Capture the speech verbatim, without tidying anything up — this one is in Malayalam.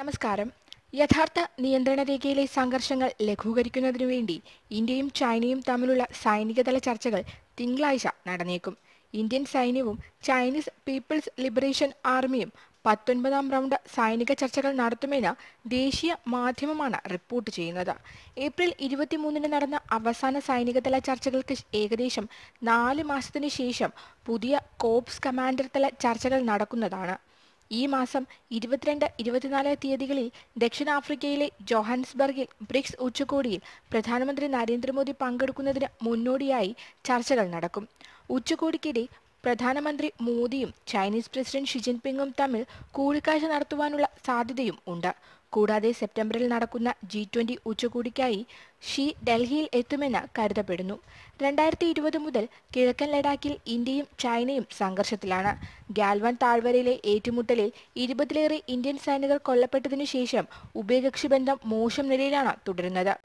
നമസ്കാരം. യഥാർത്ഥ നിയന്ത്രണ രേഖയിലെ സംഘർഷങ്ങൾ ലഘൂകരിക്കുന്നതിനു വേണ്ടി ഇന്ത്യയും ചൈനയും തമ്മിലുള്ള സൈനികതല ചർച്ചകൾ തിങ്കളാഴ്ച നടന്നേക്കും. ഇന്ത്യൻ സൈന്യവും ചൈനീസ് പീപ്പിൾസ് ലിബറേഷൻ ആർമിയും പത്തൊൻപതാം റൗണ്ട് സൈനിക ചർച്ചകൾ നടത്തുമെന്ന് ദേശീയ മാധ്യമമാണ് റിപ്പോർട്ട് ചെയ്യുന്നത്. ഏപ്രിൽ ഇരുപത്തിമൂന്നിന് നടന്ന അവസാന സൈനികതല ചർച്ചകൾക്ക് ഏകദേശം നാല് മാസത്തിനു ശേഷം പുതിയ കോർപ്സ് കമാൻഡർ തല ചർച്ചകൾ നടക്കുന്നതാണ്. ഈ മാസം ഇരുപത്തിരണ്ട് ഇരുപത്തിനാല് തീയതികളിൽ ദക്ഷിണാഫ്രിക്കയിലെ ജോഹാൻസ്ബർഗിൽ ബ്രിക്സ് ഉച്ചകോടിയിൽ പ്രധാനമന്ത്രി നരേന്ദ്രമോദി പങ്കെടുക്കുന്നതിന് മുന്നോടിയായി ചർച്ചകൾ നടക്കും. ഉച്ചകോടിക്കിടെ പ്രധാനമന്ത്രി മോദിയും ചൈനീസ് പ്രസിഡന്റ് ഷി ജിൻപിങ്ങും തമ്മിൽ കൂടിക്കാഴ്ച നടത്തുവാനുള്ള സാധ്യതയും ഉണ്ട്. കൂടാതെ സെപ്റ്റംബറിൽ നടക്കുന്ന ജി ട്വന്റി ഉച്ചകോടിക്കായി ഷി ഡൽഹിയിൽ എത്തുമെന്ന് കരുതപ്പെടുന്നു. രണ്ടായിരത്തി ഇരുപത് മുതൽ കിഴക്കൻ ലഡാക്കിൽ ഇന്ത്യയും ചൈനയും സംഘർഷത്തിലാണ്. ഗാൽവാൻ താഴ്വരയിലെ ഏറ്റുമുട്ടലിൽ ഇരുപതിലേറെ ഇന്ത്യൻ സൈനികർ കൊല്ലപ്പെട്ടതിനു ശേഷം ഉഭയകക്ഷി ബന്ധം മോശം നിലയിലാണ് തുടരുന്നത്.